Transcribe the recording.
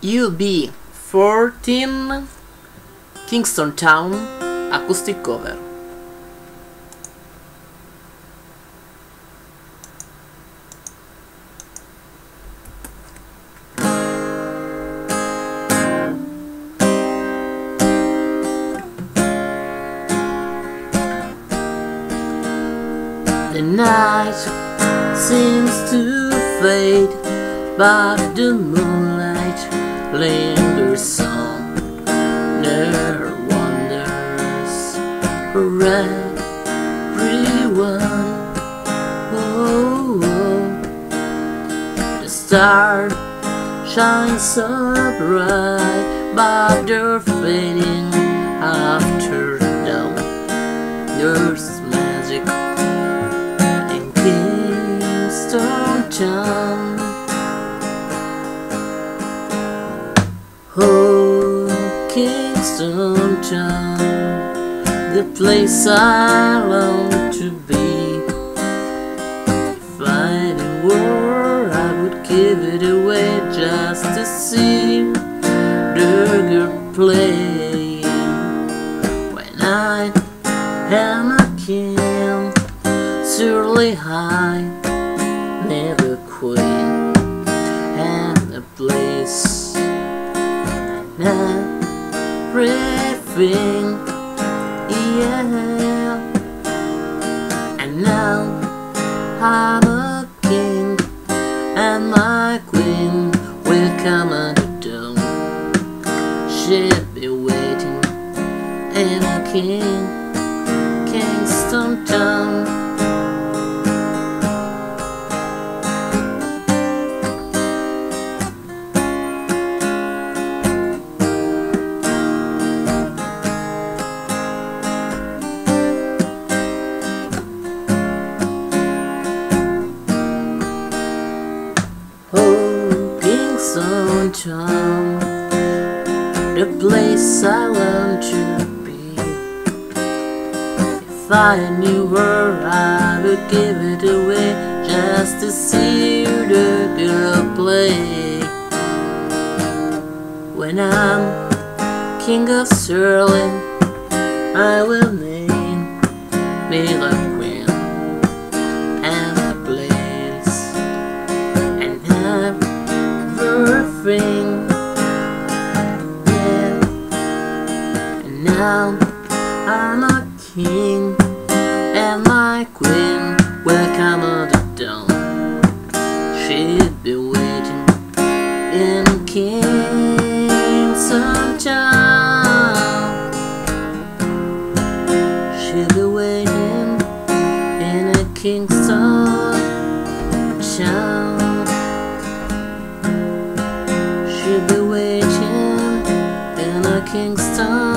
UB40 Kingston Town acoustic cover. The night seems to fade, but the moonlight lingers on. Never wonders for everyone. Oh, the stars shine so bright, but they're fading after dawn. There's magic in Kingston Town. Oh, Kingston Town, the place I long to be. If I had a war, I would give it away just to see the girl play. When I am a king, surely I never quit, and a place everything, yeah. And now I'm a king, and my queen will come at the dawn. She'll be waiting in a Kingston Town. Oh, Kingston Town, the place I want to be. If I knew her, I would give it away just to see the girl play. When I'm king of Sterling, I will name me the queen and the place and everything, yeah. And now I'm a king, and my queen will come at the dawn. She'll be waiting in Kingston Town. She'll be waiting in a Kingston Town. She'll be waiting in a Kingston